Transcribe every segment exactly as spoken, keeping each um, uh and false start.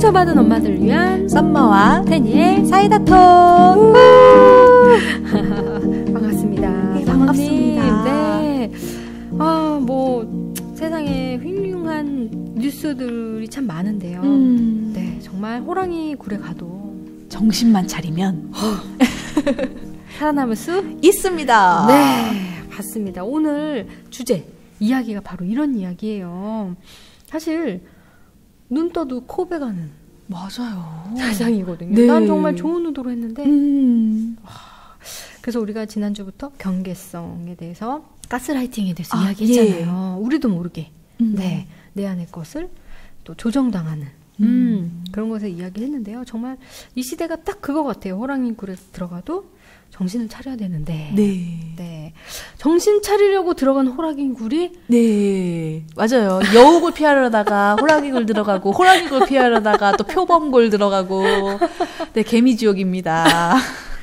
상처받은 엄마들을 위한 썸머와 테니의 사이다톡. 반갑습니다. 네, 반갑습니다. 네. 아, 뭐 세상에 흉흉한 뉴스들이 참 많은데요. 음. 네, 정말 호랑이 굴에 가도 정신만 차리면 살아남을 수 있습니다. 네, 맞습니다. 오늘 주제 이야기가 바로 이런 이야기예요. 사실 눈 떠도 코 베가는 맞아요. 세상이거든요. 네. 난 정말 좋은 의도로 했는데 음. 와, 그래서 우리가 지난주부터 경계성에 대해서 가스라이팅에 대해서 아, 이야기했잖아요. 예. 우리도 모르게 음. 네, 내 안의 것을 또 조정당하는 음. 음, 그런 것에 이야기했는데요. 정말 이 시대가 딱 그거 같아요. 호랑이 굴에 들어가도 정신을 차려야 되는데 네. 네. 정신 차리려고 들어간 호랑이 굴이 네. 맞아요. 여우굴 피하려다가 호랑이굴 들어가고 호랑이굴 피하려다가 또 표범굴 들어가고 네, 개미지옥입니다.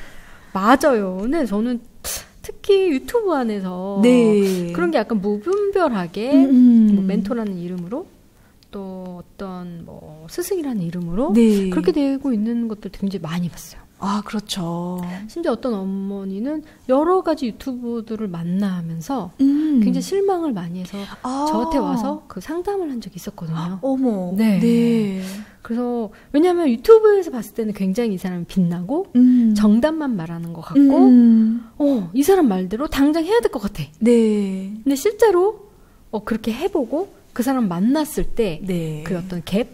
맞아요. 네, 저는 특히 유튜브 안에서 네. 그런 게 약간 무분별하게 음. 뭐 멘토라는 이름으로 또 어떤 뭐 스승이라는 이름으로 네. 그렇게 되고 있는 것들 굉장히 많이 봤어요. 아, 그렇죠. 심지어 어떤 어머니는 여러 가지 유튜브들을 만나면서 음. 굉장히 실망을 많이 해서 아. 저한테 와서 그 상담을 한 적이 있었거든요. 어머. 네. 네. 그래서 왜냐하면 유튜브에서 봤을 때는 굉장히 이 사람이 빛나고 음. 정답만 말하는 것 같고 음. 어, 이 사람 말대로 당장 해야 될 것 같아. 네. 근데 실제로 어, 그렇게 해보고 그 사람 만났을 때 그 네. 어떤 갭,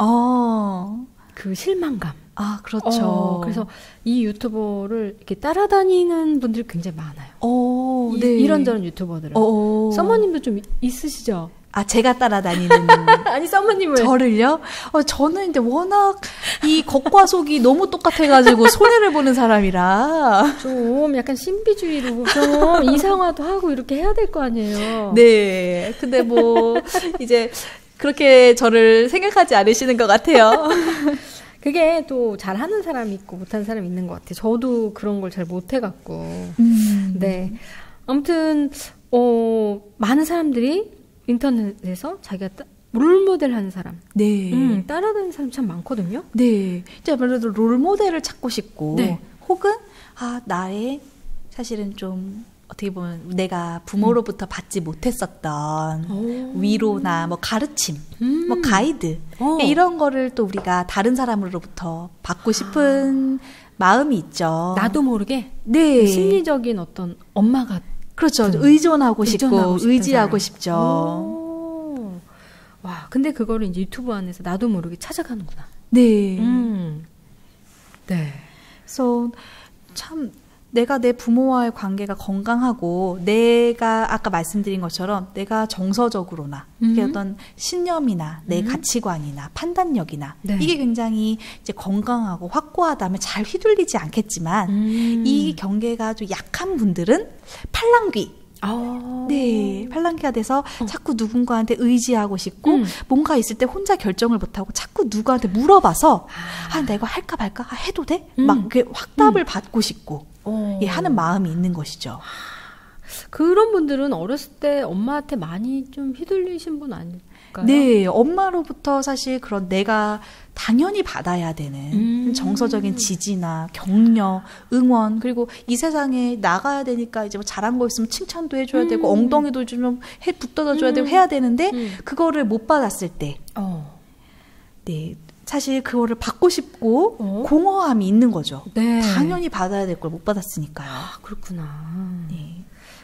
어. 그 실망감. 아, 그렇죠. 어, 그래서 이 유튜버를 이렇게 따라다니는 분들이 굉장히 많아요. 어, 이, 네. 이런저런 유튜버들은. 어. 썸머님도 좀 있으시죠? 아, 제가 따라다니는 아니, 썸머님을. 저를요? 어, 저는 이제 워낙 이 겉과 속이 너무 똑같아가지고 손해를 보는 사람이라. 좀 약간 신비주의로 좀 이상화도 하고 이렇게 해야 될 거 아니에요. 네. 근데 뭐, 이제 그렇게 저를 생각하지 않으시는 것 같아요. 그게 또 잘하는 사람이 있고 못하는 사람이 있는 것 같아요. 저도 그런 걸 잘 못해갖고. 음. 네. 아무튼, 어, 많은 사람들이 인터넷에서 자기가 따, 롤모델 하는 사람. 네. 음, 따라다니는 사람 참 많거든요. 네. 이제 아무래도 롤모델을 찾고 싶고, 네. 혹은, 아, 나의, 사실은 좀, 어떻게 보면 내가 부모로부터 음. 받지 못했었던 오. 위로나 뭐 가르침, 음. 뭐 가이드, 오. 이런 거를 또 우리가 다른 사람으로부터 받고 싶은 아. 마음이 있죠. 나도 모르게? 네. 심리적인 어떤 엄마가. 그렇죠. 의존하고, 의존하고 싶고, 의지하고 사람. 싶죠. 오. 와, 근데 그거를 이제 유튜브 안에서 나도 모르게 찾아가는구나. 네. 음. 네. 그래서 참, 내가 내 부모와의 관계가 건강하고 내가 아까 말씀드린 것처럼 내가 정서적으로나 음. 어떤 신념이나 내 음. 가치관이나 판단력이나 네. 이게 굉장히 이제 건강하고 확고하다면 잘 휘둘리지 않겠지만 음. 이 경계가 좀 약한 분들은 팔랑귀 아. 네, 팔랑귀가 돼서 어. 자꾸 누군가한테 의지하고 싶고 음. 뭔가 있을 때 혼자 결정을 못하고 자꾸 누구한테 물어봐서 아, 아 내가 할까 말까 아, 해도 돼? 음. 막 그 확답을 음. 받고 싶고 예, 하는 마음이 있는 것이죠. 그런 분들은 어렸을 때 엄마한테 많이 좀 휘둘리신 분 아닐까요? 네, 엄마로부터 사실 그런 내가 당연히 받아야 되는 음. 정서적인 지지나 격려, 응원, 그리고 이 세상에 나가야 되니까 이제 뭐 잘한 거 있으면 칭찬도 해줘야 음. 되고 엉덩이도 좀 해 붙들어줘야 음. 되고 해야 되는데 음. 그거를 못 받았을 때, 어. 네. 사실 그거를 받고 싶고 어? 공허함이 있는 거죠. 네. 당연히 받아야 될 걸 못 받았으니까요. 아, 그렇구나. 네.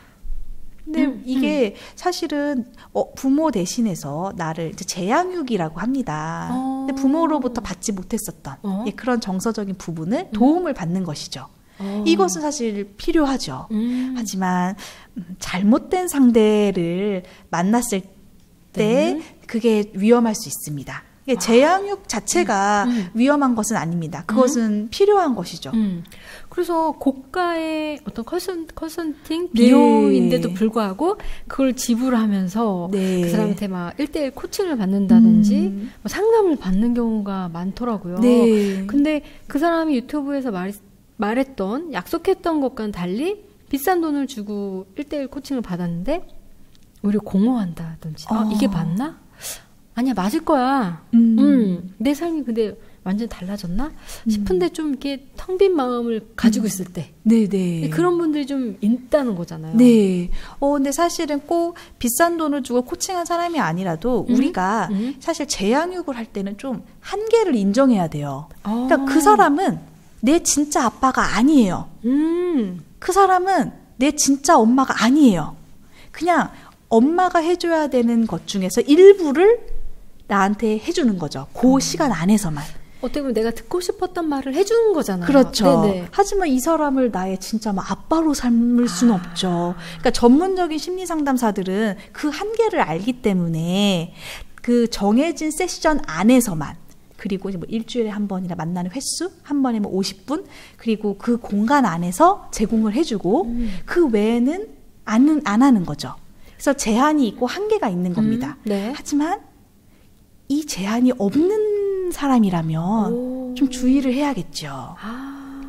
근데 음, 이게 음. 사실은 어, 부모 대신해서 나를 이제 재양육이라고 합니다. 어. 근데 부모로부터 받지 못했었던 어? 예, 그런 정서적인 부분을 음. 도움을 받는 것이죠. 어. 이것은 사실 필요하죠. 음. 하지만 음, 잘못된 상대를 만났을 때 네. 그게 위험할 수 있습니다. 재양육 자체가 음, 음. 위험한 것은 아닙니다. 그것은 음. 필요한 것이죠. 음. 그래서 고가의 어떤 컨설, 컨설팅 비용인데도 네. 불구하고 그걸 지불하면서 네. 그 사람한테 막 일대일 코칭을 받는다든지 음. 뭐 상담을 받는 경우가 많더라고요. 네. 근데 그 사람이 유튜브에서 말, 말했던 약속했던 것과는 달리 비싼 돈을 주고 일대일 코칭을 받았는데 오히려 공허한다든지 어. 아, 이게 맞나? 아니야, 맞을 거야. 음. 음, 내 삶이 근데 완전 달라졌나? 싶은데 좀 이렇게 텅 빈 마음을 가지고 음. 있을 때. 네네. 그런 분들이 좀 있다는 거잖아요. 네. 어, 근데 사실은 꼭 비싼 돈을 주고 코칭한 사람이 아니라도 음? 우리가 음? 사실 재양육을 할 때는 좀 한계를 인정해야 돼요. 아. 그러니까 그 사람은 내 진짜 아빠가 아니에요. 음. 그 사람은 내 진짜 엄마가 아니에요. 그냥 엄마가 해줘야 되는 것 중에서 일부를 나한테 해주는 거죠. 그 음. 시간 안에서만. 어떻게 보면 내가 듣고 싶었던 말을 해주는 거잖아요. 그렇죠. 네네. 하지만 이 사람을 나의 진짜 막 아빠로 삼을 수는 아. 없죠. 그러니까 전문적인 심리 상담사들은 그 한계를 알기 때문에 그 정해진 세션 안에서만, 그리고 뭐 일주일에 한 번이나 만나는 횟수, 한 번에 뭐 오십 분, 그리고 그 공간 안에서 제공을 해주고 음. 그 외에는 안, 안 하는 거죠. 그래서 제한이 있고 한계가 있는 겁니다. 음. 네. 하지만 이 제한이 없는 사람이라면 오. 좀 주의를 해야겠죠. 아,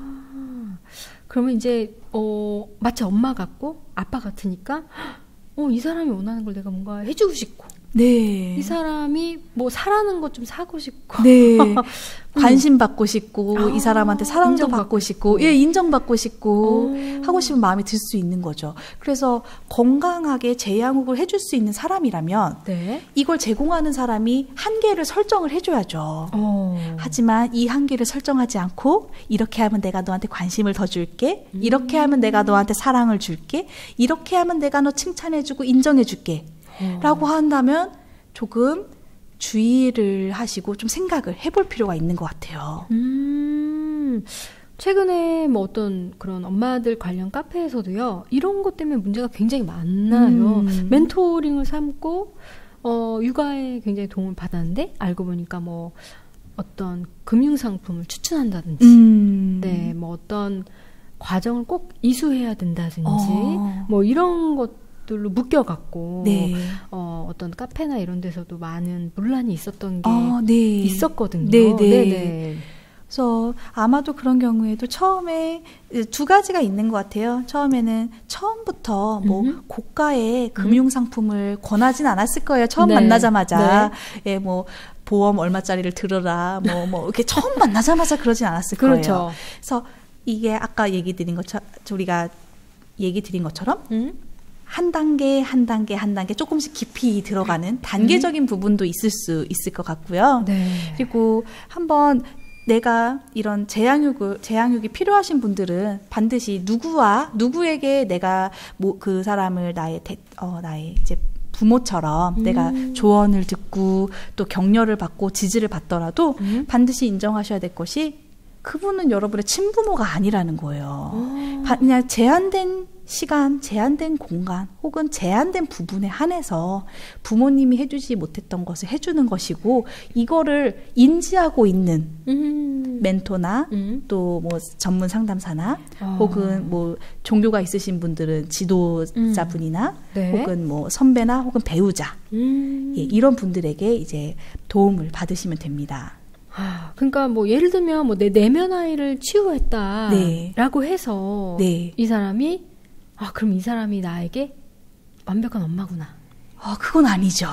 그러면 이제 어, 마치 엄마 같고 아빠 같으니까 어, 이 사람이 원하는 걸 내가 뭔가 해주고 싶고, 네. 이 사람이 뭐 사라는 것 좀 사고 싶고, 네. 관심 받고 싶고, 아, 이 사람한테 사랑도 받고 싶고, 싶고, 예, 인정받고 싶고, 오. 하고 싶은 마음이 들 수 있는 거죠. 그래서 건강하게 재양육을 해줄 수 있는 사람이라면, 네. 이걸 제공하는 사람이 한계를 설정을 해줘야죠. 오. 하지만 이 한계를 설정하지 않고, 이렇게 하면 내가 너한테 관심을 더 줄게, 음. 이렇게 하면 내가 너한테 사랑을 줄게, 이렇게 하면 내가 너 칭찬해주고 인정해줄게, 오. 라고 한다면 조금 주의를 하시고 좀 생각을 해볼 필요가 있는 것 같아요. 음, 최근에 뭐 어떤 그런 엄마들 관련 카페에서도요, 이런 것 때문에 문제가 굉장히 많나요. 음. 멘토링을 삼고 어, 육아에 굉장히 도움을 받았는데 알고 보니까 뭐 어떤 금융상품을 추천한다든지, 음. 네, 뭐 어떤 과정을 꼭 이수해야 된다든지, 어. 뭐 이런 것 들로 묶여갖고 네. 어, 어떤 카페나 이런 데서도 많은 논란이 있었던 게 아, 네. 있었거든요. 네네. 네네. 그래서 아마도 그런 경우에도 처음에 두 가지가 있는 것 같아요. 처음에는 처음부터 뭐 음. 고가의 금융상품을 음. 권하진 않았을 거예요. 처음 네. 만나자마자 네. 예, 뭐 보험 얼마짜리를 들어라, 뭐 뭐 이렇게 처음 만나자마자 그러진 않았을 그렇죠. 거예요. 그래서 이게 아까 얘기 드린 것처럼 우리가 얘기 드린 것처럼. 음? 한 단계, 한 단계, 한 단계 조금씩 깊이 들어가는 단계적인 음. 부분도 있을 수 있을 것 같고요. 네. 그리고 한번 내가 이런 재양육을, 재양육이 필요하신 분들은 반드시 누구와, 누구에게 내가 뭐 그 사람을 나의, 대, 어, 나의 이제 부모처럼 음. 내가 조언을 듣고 또 격려를 받고 지지를 받더라도 음. 반드시 인정하셔야 될 것이 그분은 여러분의 친부모가 아니라는 거예요. 오. 그냥 제한된 시간, 제한된 공간 혹은 제한된 부분에 한해서 부모님이 해주지 못했던 것을 해주는 것이고, 이거를 인지하고 있는 음. 멘토나 음. 또 뭐 전문 상담사나 어. 혹은 뭐 종교가 있으신 분들은 지도자분이나 음. 네. 혹은 뭐 선배나 혹은 배우자 음. 예, 이런 분들에게 이제 도움을 받으시면 됩니다. 아, 그러니까 뭐 예를 들면 뭐 내 내면 아이를 치유했다라고 네. 해서 네. 이 사람이 아, 그럼 이 사람이 나에게 완벽한 엄마구나. 아, 그건 아니죠.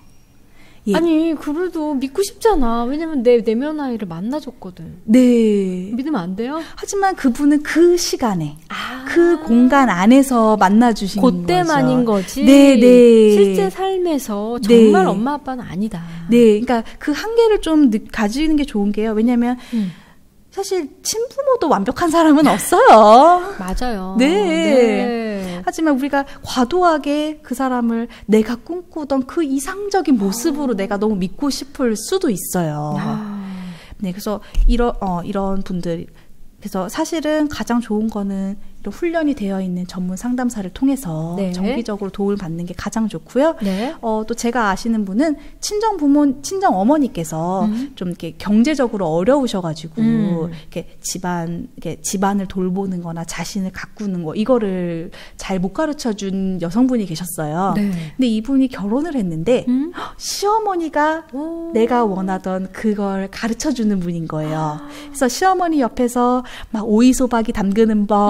예. 아니, 그래도 믿고 싶잖아. 왜냐면 내 내면 아이를 만나줬거든. 네. 믿으면 안 돼요? 하지만 그분은 그 시간에, 아~ 그 공간 안에서 만나주신 거죠. 그때만인 거지. 네, 네. 실제 삶에서 정말 네. 엄마 아빠는 아니다. 네. 그러니까 그 한계를 좀 가지는 게 좋은 게요. 왜냐면, 음. 사실 친부모도 완벽한 사람은 없어요. 맞아요. 네. 네. 하지만 우리가 과도하게 그 사람을 내가 꿈꾸던 그 이상적인 모습으로 아. 내가 너무 믿고 싶을 수도 있어요. 아. 네, 그래서 이런 어, 이런 분들, 그래서 사실은 가장 좋은 거는 이런 훈련이 되어 있는 전문 상담사를 통해서 네. 정기적으로 도움을 받는 게 가장 좋고요. 네. 어, 또 제가 아시는 분은 친정 부모, 친정 어머니께서 음. 좀 이렇게 경제적으로 어려우셔가지고 음. 이렇게 집안, 이렇게 집안을 돌보는거나 자신을 가꾸는 거 이거를 잘 못 가르쳐준 여성분이 계셨어요. 네. 근데 이분이 결혼을 했는데 음? 시어머니가 오. 내가 원하던 그걸 가르쳐주는 분인 거예요. 아. 그래서 시어머니 옆에서 막 오이소박이 담그는 법, 음. 뭐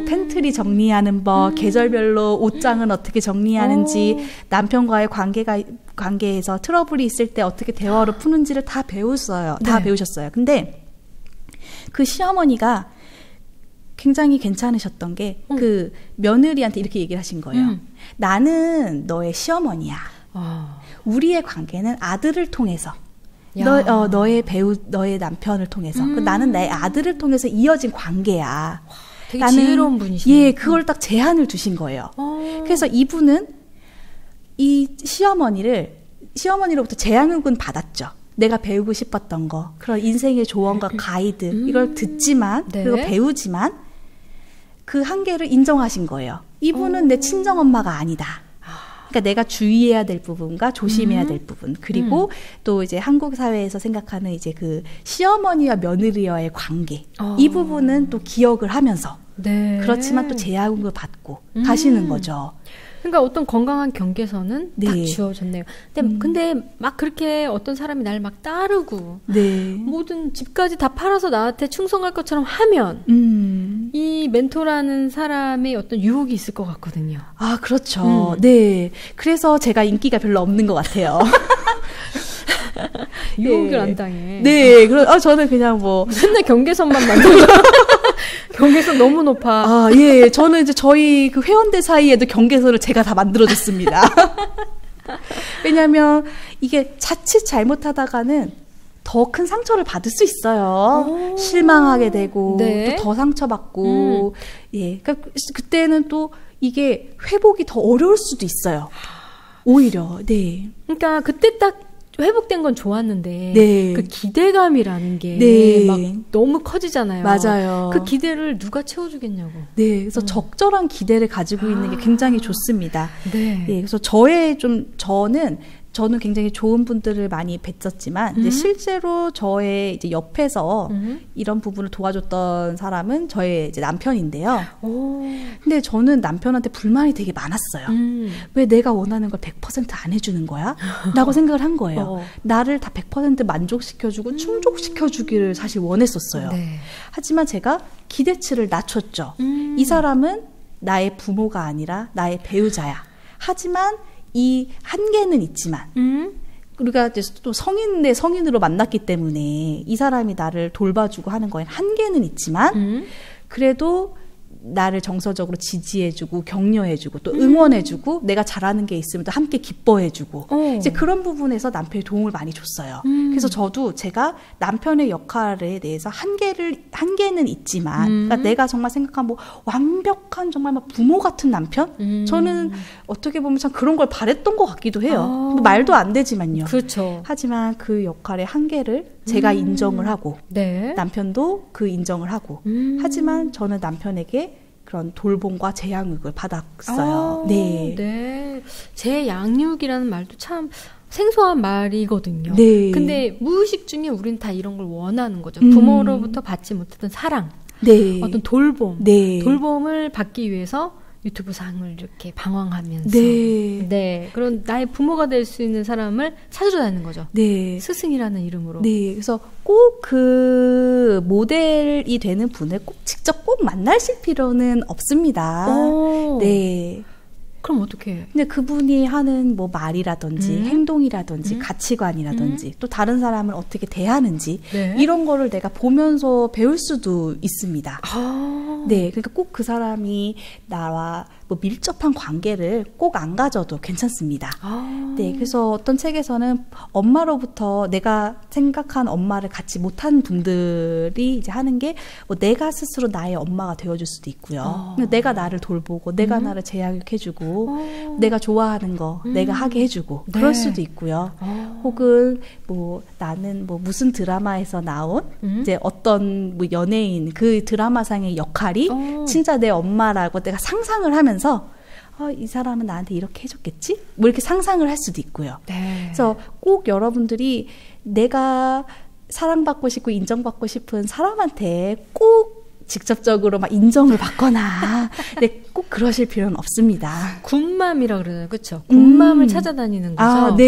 팬트리 정리하는 법, 음. 계절별로 옷장은 어떻게 정리하는지, 오. 남편과의 관계가 관계에서 트러블이 있을 때 어떻게 대화로 푸는지를 다 배웠어요. 다 네. 배우셨어요. 근데 그 시어머니가 굉장히 괜찮으셨던 게 그 음. 며느리한테 이렇게 얘기를 하신 거예요. 음. 나는 너의 시어머니야. 어. 우리의 관계는 아들을 통해서 너, 어, 너의 배우, 너의 남편을 통해서 음. 나는 내 아들을 통해서 이어진 관계야. 되게 나는, 지혜로운 분이시네요. 예, 그걸 딱 제한을 두신 거예요. 어. 그래서 이분은 이 시어머니를 시어머니로부터 제한을 받았죠. 내가 배우고 싶었던 거, 그런 인생의 조언과 가이드 음. 이걸 듣지만 네. 그리고 배우지만 그 한계를 인정하신 거예요. 이분은 오. 내 친정엄마가 아니다. 그러니까 내가 주의해야 될 부분과 조심해야 음. 될 부분, 그리고 음. 또 이제 한국 사회에서 생각하는 이제 그 시어머니와 며느리와의 관계, 어. 이 부분은 또 기억을 하면서 네. 그렇지만 또 제약을 받고 음. 가시는 거죠. 그러니까 어떤 건강한 경계선은 네. 딱 지어졌네요. 근데, 음. 근데 막 그렇게 어떤 사람이 날 막 따르고 네. 모든 집까지 다 팔아서 나한테 충성할 것처럼 하면 음. 이 멘토라는 사람의 어떤 유혹이 있을 것 같거든요. 아, 그렇죠. 음. 네. 그래서 제가 인기가 별로 없는 것 같아요. 유혹을 네. 안 당해. 네. 그럼 아, 저는 그냥 뭐 맨날 경계선만 만들죠. 경계선 너무 높아. 아, 예. 저는 이제 저희 그 회원들 사이에도 경계선을 제가 다 만들어줬습니다. 왜냐면 이게 자칫 잘못하다가는 더 큰 상처를 받을 수 있어요. 오. 실망하게 되고 네. 또 더 상처받고. 음. 예. 그러니까 그때는 또 이게 회복이 더 어려울 수도 있어요. 오히려. 네. 그러니까 그때 딱 회복된 건 좋았는데 네. 그 기대감이라는 게 막 네. 너무 커지잖아요. 맞아요. 그 기대를 누가 채워주겠냐고. 네, 그래서 음. 적절한 기대를 가지고 있는 게 굉장히 좋습니다. 네. 네, 그래서 저의 좀 저는 저는 굉장히 좋은 분들을 많이 뵀었지만 음. 이제 실제로 저의 이제 옆에서 음. 이런 부분을 도와줬던 사람은 저의 이제 남편인데요. 오. 근데 저는 남편한테 불만이 되게 많았어요. 음. 왜 내가 원하는 걸 백 퍼센트 안 해주는 거야? 라고 생각을 한 거예요. 어. 나를 다 백 퍼센트 만족시켜주고 음. 충족시켜주기를 사실 원했었어요. 네. 하지만 제가 기대치를 낮췄죠. 음. 이 사람은 나의 부모가 아니라 나의 배우자야. 하지만 이 한계는 있지만 음? 우리가 또 성인 내 성인으로 만났기 때문에 이 사람이 나를 돌봐주고 하는 거에 한계는 있지만 음? 그래도 나를 정서적으로 지지해주고 격려해주고 또 응원해주고 음. 내가 잘하는 게 있으면 또 함께 기뻐해주고 오. 이제 그런 부분에서 남편이 도움을 많이 줬어요. 음. 그래서 저도 제가 남편의 역할에 대해서 한계를 한계는 있지만 음. 그러니까 내가 정말 생각한 뭐 완벽한 정말 막 부모 같은 남편 음. 저는 어떻게 보면 참 그런 걸 바랬던 것 같기도 해요. 뭐 말도 안 되지만요. 그렇죠. 하지만 그 역할의 한계를 제가 음. 인정을 하고 네. 남편도 그 인정을 하고 음. 하지만 저는 남편에게 그런 돌봄과 재양육을 받았어요. 아, 네. 네. 재양육이라는 말도 참 생소한 말이거든요. 네. 근데 무의식 중에 우리는 다 이런 걸 원하는 거죠. 음. 부모로부터 받지 못했던 사랑, 네. 어떤 돌봄, 네. 돌봄을 받기 위해서 유튜브 상을 이렇게 방황하면서 네. 네. 그런 나의 부모가 될 수 있는 사람을 찾으러 다니는 거죠. 네. 스승이라는 이름으로. 네. 그래서 꼭 그 모델이 되는 분을 꼭 직접 꼭 만나실 필요는 없습니다. 오. 네. 그럼 어떻게 해요? 근데 그분이 하는 뭐 말이라든지 음. 행동이라든지 음. 가치관이라든지 음. 또 다른 사람을 어떻게 대하는지 네. 이런 거를 내가 보면서 배울 수도 있습니다. 아. 네, 그러니까 꼭 그 사람이 나와 뭐 밀접한 관계를 꼭 안 가져도 괜찮습니다. 아. 네, 그래서 어떤 책에서는 엄마로부터 내가 생각한 엄마를 갖지 못한 분들이 이제 하는 게 뭐 내가 스스로 나의 엄마가 되어줄 수도 있고요. 아. 내가 나를 돌보고, 내가 음. 나를 재양육해주고, 아. 내가 좋아하는 거 음. 내가 하게 해주고 네. 그럴 수도 있고요. 아. 혹은 뭐 나는 뭐 무슨 드라마에서 나온 음. 이제 어떤 뭐 연예인 그 드라마상의 역할이 아. 진짜 내 엄마라고 내가 상상을 하면서 어, 이 사람은 나한테 이렇게 해줬겠지? 뭐 이렇게 상상을 할 수도 있고요. 네. 그래서 꼭 여러분들이 내가 사랑받고 싶고 인정받고 싶은 사람한테 꼭 직접적으로 막 인정을 받거나 네, 꼭 그러실 필요는 없습니다. 군맘이라 그러잖아요. 그렇죠? 군맘을 음. 찾아다니는 거죠. 아, 네.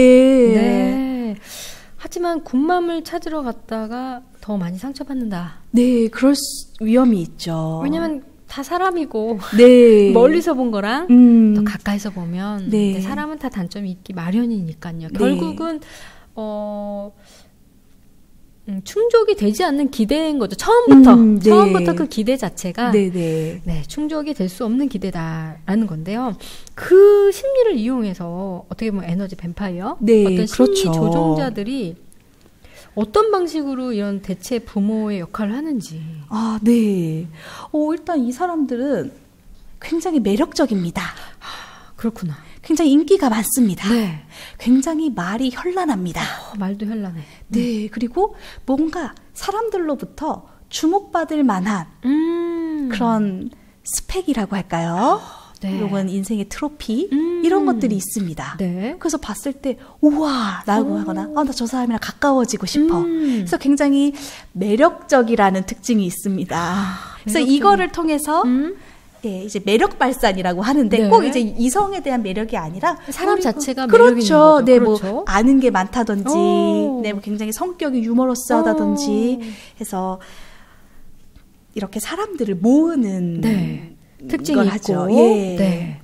네. 하지만 군맘을 찾으러 갔다가 더 많이 상처받는다. 네, 그럴 수, 위험이 있죠. 왜냐면 다 사람이고 네. 멀리서 본 거랑 음. 더 가까이서 보면 네. 사람은 다 단점이 있기 마련이니까요. 결국은 네. 어, 음, 충족이 되지 않는 기대인 거죠. 처음부터 음, 네. 처음부터 그 기대 자체가 네, 네. 네, 충족이 될 수 없는 기대다라는 건데요. 그 심리를 이용해서 어떻게 보면 에너지 뱀파이어 네, 어떤 그렇죠. 심리 조종자들이 어떤 방식으로 이런 대체 부모의 역할을 하는지. 아, 네. 어, 일단 이 사람들은 굉장히 매력적입니다. 아, 그렇구나. 굉장히 인기가 많습니다. 네. 굉장히 말이 현란합니다. 어, 말도 현란해. 네. 음. 그리고 뭔가 사람들로부터 주목받을 만한 음. 그런 스펙이라고 할까요? 네. 혹은 인생의 트로피 음. 이런 것들이 있습니다. 네. 그래서 봤을 때 우와 라고 오. 하거나 아, 나 저 사람이랑 가까워지고 싶어. 음. 그래서 굉장히 매력적이라는 특징이 있습니다. 아, 그래서 매력적인. 이거를 통해서 음. 예, 이제 매력 발산이라고 하는데 네. 꼭 이제 이성에 대한 매력이 아니라 사람 자체가 그렇죠. 매력이 있는 거죠. 네, 그렇죠. 뭐 아는 게 많다든지, 오. 네, 뭐 굉장히 성격이 유머러스하다든지 해서 이렇게 사람들을 모으는 네. 특징이 있고, 하죠. 예. 네.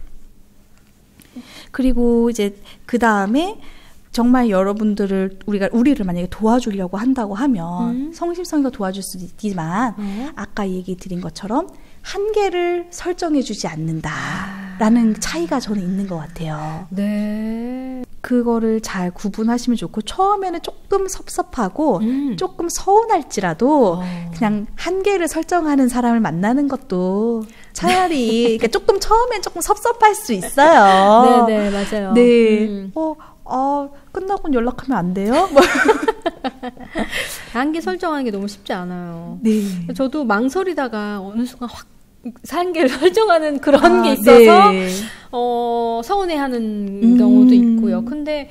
그리고 이제 그 다음에 정말 여러분들을 우리가 우리를 만약에 도와주려고 한다고 하면 음. 성심성의가 도와줄 수도 있지만 음. 아까 얘기 드린 것처럼 한계를 설정해주지 않는다라는 아. 차이가 저는 있는 것 같아요. 네. 그거를 잘 구분하시면 좋고 처음에는 조금 섭섭하고 음. 조금 서운할지라도 어. 그냥 한계를 설정하는 사람을 만나는 것도 차라리 그러니까 조금 처음엔 조금 섭섭할 수 있어요. 네네 맞아요. 네. 음. 어, 아 끝나고 연락하면 안 돼요? 한계 설정하는 게 너무 쉽지 않아요. 네. 저도 망설이다가 어느 순간 확 한계를 설정하는 그런 아, 게 있어서 네. 어, 서운해하는 음. 경우도 있고요. 근데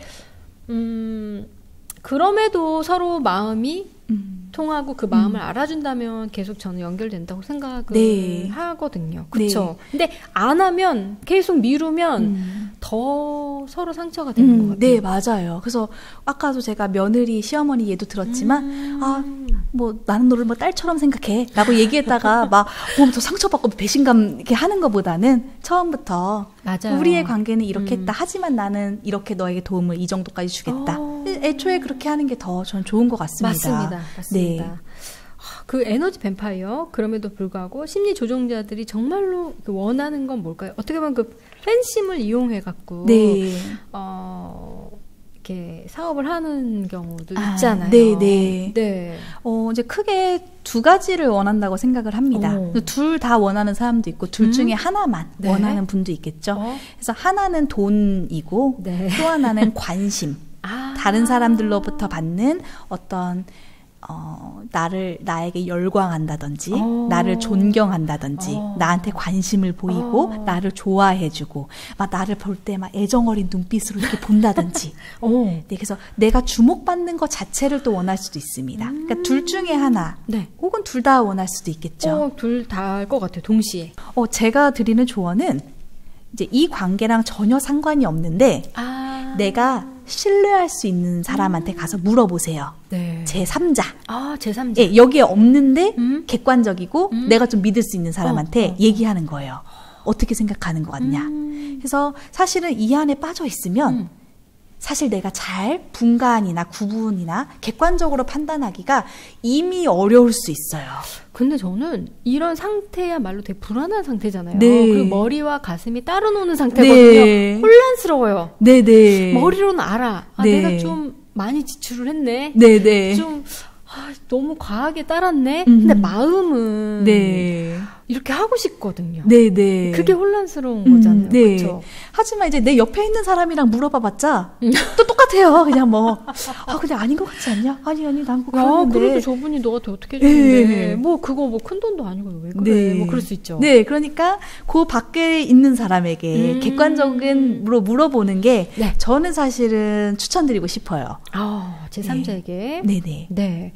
음, 그럼에도 서로 마음이 음. 통하고 그 마음을 음. 알아준다면 계속 저는 연결된다고 생각을 네. 하거든요. 그렇죠. 네. 근데 안 하면 계속 미루면 음. 더 서로 상처가 되는 음, 것 같아요. 네, 맞아요. 그래서 아까도 제가 며느리 시어머니 얘도 들었지만 음. 아, 뭐 나는 너를 뭐 딸처럼 생각해 라고 얘기했다가 막 뭐 더 상처받고 배신감 이렇게 하는 것보다는 처음부터 맞아요. 우리의 관계는 이렇게 음. 했다. 하지만 나는 이렇게 너에게 도움을 이 정도까지 주겠다. 오. 애초에 그렇게 하는 게 더 저는 좋은 것 같습니다. 맞습니다. 맞습니다. 네. 그 에너지 뱀파이어 그럼에도 불구하고 심리 조종자들이 정말로 원하는 건 뭘까요? 어떻게 보면 그 팬심을 이용해 갖고 네. 어, 이렇게 사업을 하는 경우도 아, 있잖아요. 네, 네. 네. 어, 이제 크게 두 가지를 원한다고 생각을 합니다. 둘 다 원하는 사람도 있고 둘 음? 중에 하나만 네. 원하는 분도 있겠죠. 어? 그래서 하나는 돈이고 네. 또 하나는 관심. 아. 다른 사람들로부터 받는 어떤 어, 나를, 나에게 열광한다든지, 오. 나를 존경한다든지, 오. 나한테 관심을 보이고, 오. 나를 좋아해주고, 막 나를 볼 때 막 애정어린 눈빛으로 이렇게 본다든지. 네, 그래서 내가 주목받는 것 자체를 또 원할 수도 있습니다. 음. 그러니까 둘 중에 하나, 네. 혹은 둘 다 원할 수도 있겠죠. 어, 둘 다 할 것 같아요, 동시에. 어, 제가 드리는 조언은, 이제 이 관계랑 전혀 상관이 없는데, 아. 내가 신뢰할 수 있는 사람한테 음. 가서 물어보세요. 네. 제삼자. 아, 제삼자. 예, 여기에 없는데 음. 객관적이고 음. 내가 좀 믿을 수 있는 사람한테 어, 어, 얘기하는 거예요. 어떻게 생각하는 것 같냐. 음. 그래서 사실은 이 안에 빠져 있으면 음. 사실 내가 잘 분간이나 구분이나 객관적으로 판단하기가 이미 어려울 수 있어요. 근데 저는 이런 상태야말로 되게 불안한 상태잖아요. 네. 그리고 머리와 가슴이 따로 노는 상태거든요. 네. 혼란스러워요. 네네. 머리로는 알아. 아, 네. 내가 좀 많이 지출을 했네. 네네. 좀 아, 너무 과하게 따랐네. 음. 근데 마음은 네. 이렇게 하고 싶거든요. 네네. 그게 혼란스러운 거잖아요. 음, 네. 그렇죠? 하지만 이제 내 옆에 있는 사람이랑 물어봐봤자 또 똑같아요. 그냥 뭐 아 근데 아닌 것 같지 않냐? 아니 아니 난 그거 아, 그런데. 그래도 저분이 너한테 어떻게 해줬는데 네. 뭐 그거 뭐 큰 돈도 아니고 왜 그래? 네. 뭐 그럴 수 있죠. 네, 그러니까 그 밖에 있는 사람에게 음. 객관적으로 물어보는 게 네. 저는 사실은 추천드리고 싶어요. 아, 제삼자에게. 네, 네. 네.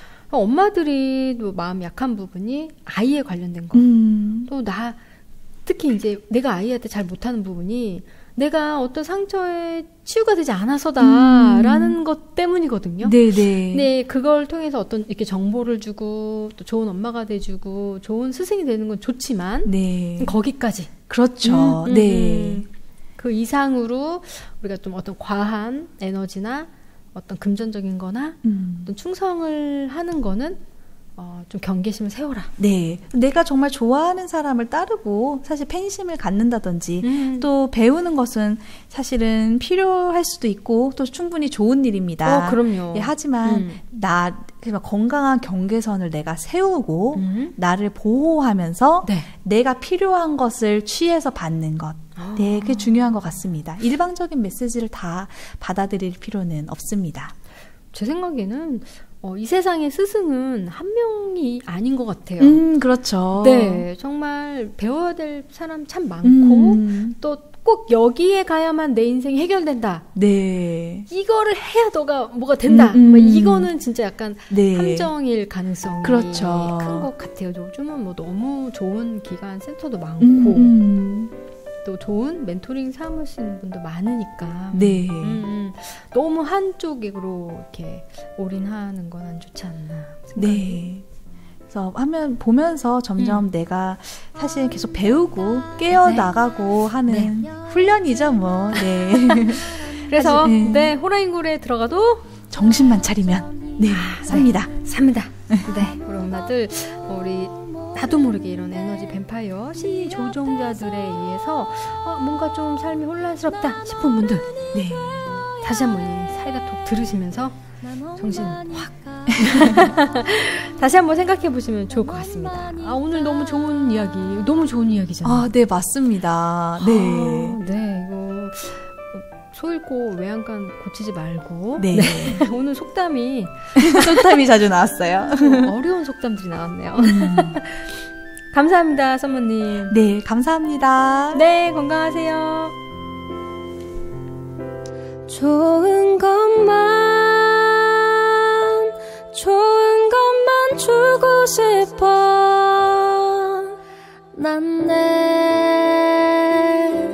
엄마들이 또 마음 약한 부분이 아이에 관련된 거. 음. 또 나, 특히 이제 내가 아이한테 잘 못하는 부분이 내가 어떤 상처에 치유가 되지 않아서다라는 음. 것 때문이거든요. 네네. 네, 그걸 통해서 어떤 이렇게 정보를 주고 또 좋은 엄마가 돼주고 좋은 스승이 되는 건 좋지만 네. 거기까지. 그렇죠. 음, 음, 네. 음. 그 이상으로 우리가 좀 어떤 과한 에너지나 어떤 금전적인 거나 음. 어떤 충성을 하는 거는 어, 좀 경계심을 세워라. 네. 내가 정말 좋아하는 사람을 따르고 사실 팬심을 갖는다든지 음. 또 배우는 것은 사실은 필요할 수도 있고 또 충분히 좋은 일입니다. 어, 그럼요. 예, 하지만 음. 나 그냥 건강한 경계선을 내가 세우고 음. 나를 보호하면서 네. 내가 필요한 것을 취해서 받는 것. 아. 네, 그게 중요한 것 같습니다. 일방적인 메시지를 다 받아들일 필요는 없습니다. 제 생각에는 어, 이 세상의 스승은 한 명이 아닌 것 같아요. 음, 그렇죠. 네, 정말 배워야 될 사람 참 많고 음. 또 꼭 여기에 가야만 내 인생이 해결된다. 네. 이거를 해야 너가 뭐가 된다. 음, 음. 뭐 이거는 진짜 약간 네. 함정일 가능성이 그렇죠. 큰 것 같아요. 요즘은 뭐 너무 좋은 기관 센터도 많고 음. 또 좋은 멘토링 삼으시는 분도 많으니까 네. 음, 음. 너무 한쪽으로 이렇게 올인하는 건 안 좋지 않나 생각이. 네. 그래서 하면 보면서 점점 음. 내가 사실 계속 배우고 깨어 네. 나가고 하는 네. 훈련이죠, 뭐. 네. 그래서 아주, 네. 네 호랑이굴에 들어가도 정신만 차리면 네 아, 삽니다. 네. 삽니다. 네, 우리 엄마들 우리 나도 모르게 이런 에너지 뱀파이어 심리 조종자들에 의해서 어, 뭔가 좀 삶이 혼란스럽다 싶은 분들 네 다시 한번 이 사이다 톡 들으시면서 정신 확 다시 한번 생각해 보시면 좋을 것 같습니다. 아, 오늘 너무 좋은 이야기, 너무 좋은 이야기잖아요. 아, 네, 맞습니다. 네. 아, 네, 이거 소 잃고 외양간 고치지 말고. 네. 네. 오늘 속담이 속담이 자주 나왔어요. 어려운 속담들이 나왔네요. 음. 감사합니다, 선모님. 네, 감사합니다. 네, 건강하세요. 좋은 것만 좋은 것만 주고 싶어 난 내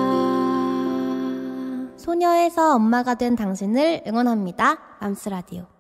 엄마니까 소녀에서 엄마가 된 당신을 응원합니다. 맘스라디오.